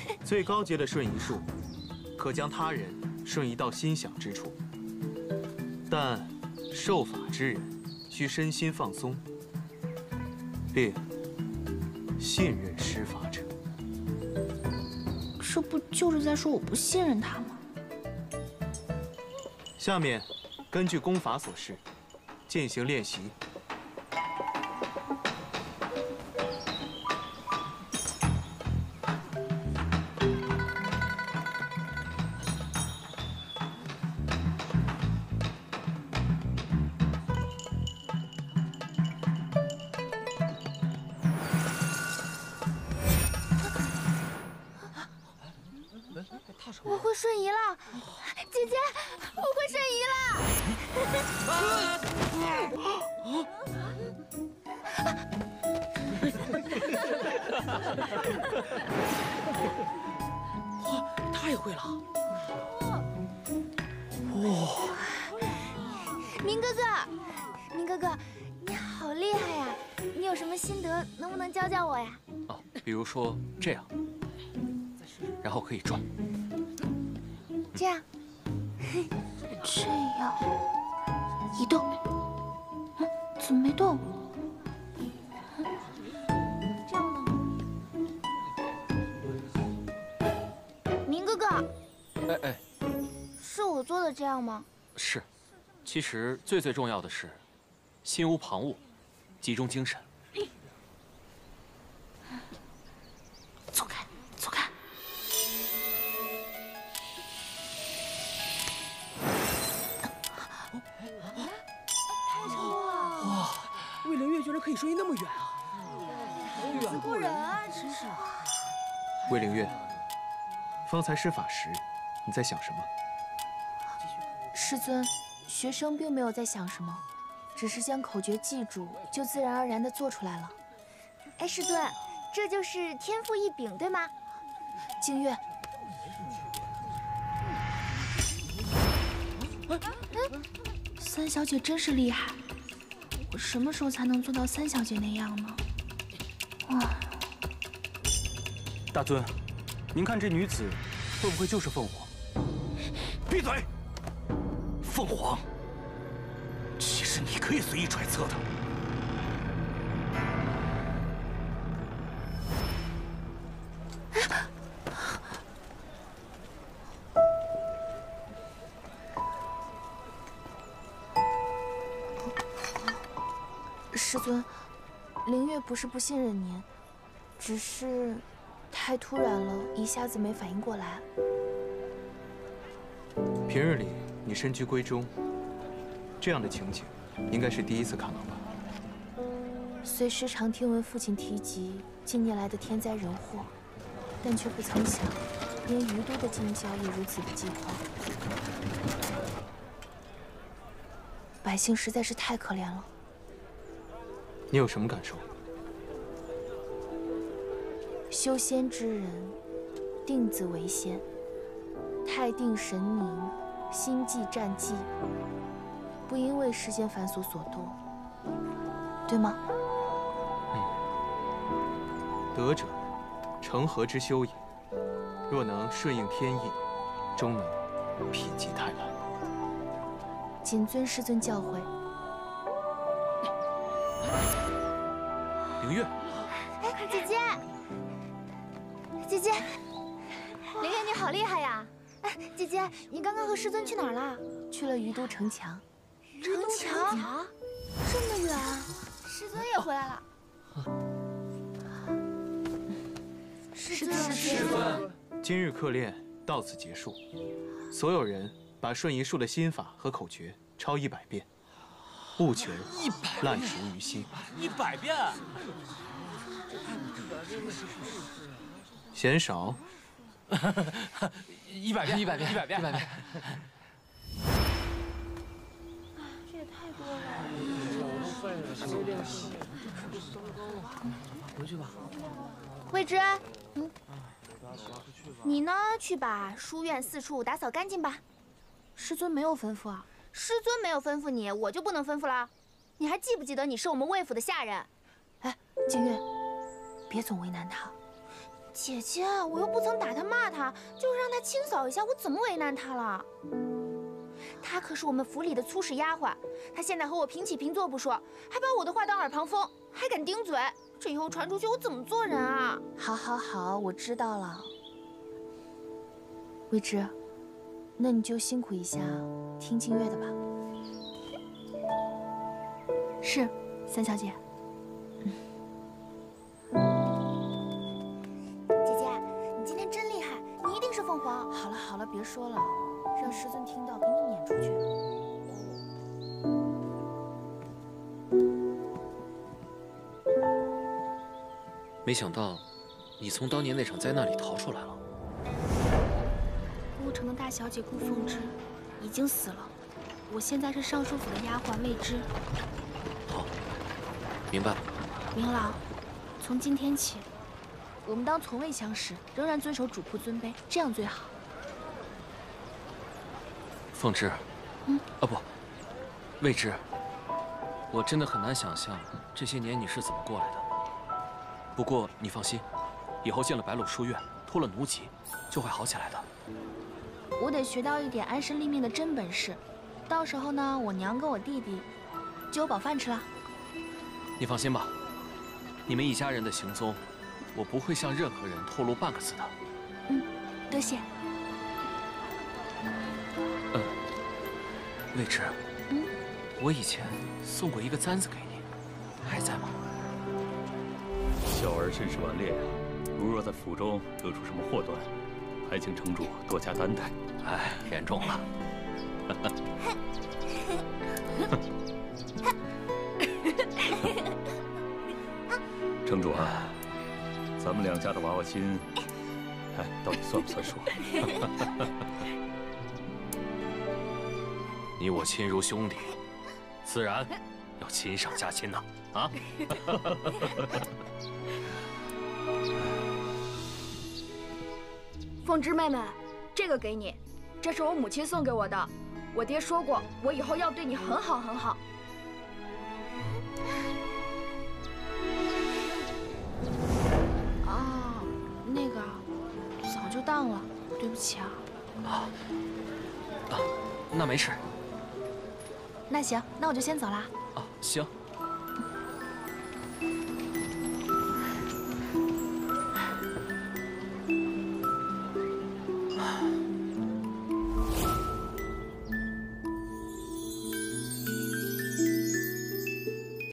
最高阶的瞬移术，可将他人瞬移到心想之处，但受法之人需身心放松，并信任施法者。 这不就是在说我不信任他吗？ 下面根据功法所示进行练习。 我会瞬移了，姐姐，我会瞬移哇，他也会了！哇， 明哥哥，明哥哥，你好厉害呀！你有什么心得，能不能教教我呀？ 哦，比如说这样，然后可以转。 这样，这样，移动，怎么没动？这样呢？明哥哥， 哎， 是我做的这样吗？ 是，其实最重要的是，心无旁骛，集中精神。 走开，走开！ 哇，魏灵月居然可以瞬移那么远啊！好远自过人啊，真是。 魏灵月，方才施法时，你在想什么？ 师尊，学生并没有在想什么，只是将口诀记住，就自然而然地做出来了。哎，师尊，这就是天赋异禀，对吗？静月。三小姐真是厉害。 我什么时候才能做到三小姐那样呢？哇！ 大尊，您看这女子会不会就是凤凰？ 闭嘴！凤凰，其实你可以随意揣测的。 师尊，灵月不是不信任您，只是太突然了，一下子没反应过来。 平日里你深居闺中，这样的情景应该是第一次看到吧？ 虽时常听闻父亲提及近年来的天灾人祸，但却不曾想，连于都的近郊也如此的饥荒。百姓实在是太可怜了。 你有什么感受？ 修仙之人，定自为仙。太定神宁，心悸战悸，不因为世间繁琐所夺，对吗？ 德者，成何之修也？若能顺应天意，终能否极泰来。 谨遵师尊教诲。 灵月， 哎，姐姐，姐姐，灵月你好厉害呀！哎，姐姐，你刚刚和师尊去哪儿了？去了于都城墙。城墙？这么远？师尊也回来了。师尊， 今日课练到此结束，所有人把瞬移术的心法和口诀抄100遍。 不求烂熟于心 ，100遍， 嫌少。 100遍，100遍，100遍，100遍。 这也太多了。 回去吧。 慧芝，你呢？去把书院4处打扫干净吧。师尊没有吩咐啊。 师尊没有吩咐你，我就不能吩咐了。你还记不记得你是我们魏府的下人？哎，静月，别总为难他。 姐姐，我又不曾打他骂他，就是让他清扫一下，我怎么为难他了？她可是我们府里的粗使丫鬟，她现在和我平起平坐不说，还把我的话当耳旁风，还敢顶嘴，这以后传出去我怎么做人啊？好，好，好，我知道了。未知，那你就辛苦一下听静月的吧。是，三小姐。姐姐，你今天真厉害，你一定是凤凰。好了好了，别说了，让师尊听到给你撵出去。 没想到，你从当年那场灾难里逃出来了。 乌城的大小姐顾凤芝已经死了，我现在是尚书府的丫鬟未知。 好，明白了。 明老，从今天起，我们当从未相识，仍然遵守主仆尊卑，这样最好。 凤芝，不，未知，我真的很难想象这些年你是怎么过来的。不过你放心，以后进了白鹿书院，脱了奴籍，就会好起来的。 我得学到一点安身立命的真本事，到时候呢，我娘跟我弟弟就有饱饭吃了。 你放心吧，你们一家人的行踪，我不会向任何人透露半个字的。 多谢。 未知，我以前送过一个簪子给你，还在吗？ 小儿甚是顽劣啊！如若在府中得出什么祸端，还请城主多加担待。 哎，言重了。 城主啊，咱们两家的娃娃亲，哎，到底算不算数？ 你我亲如兄弟，自然要亲上加亲呐！啊！ 凤芝妹妹，这个给你，这是我母亲送给我的。我爹说过，我以后要对你很好很好。 哦，那个早就当了，对不起啊。 那没事。 那行，那我就先走啦。 行。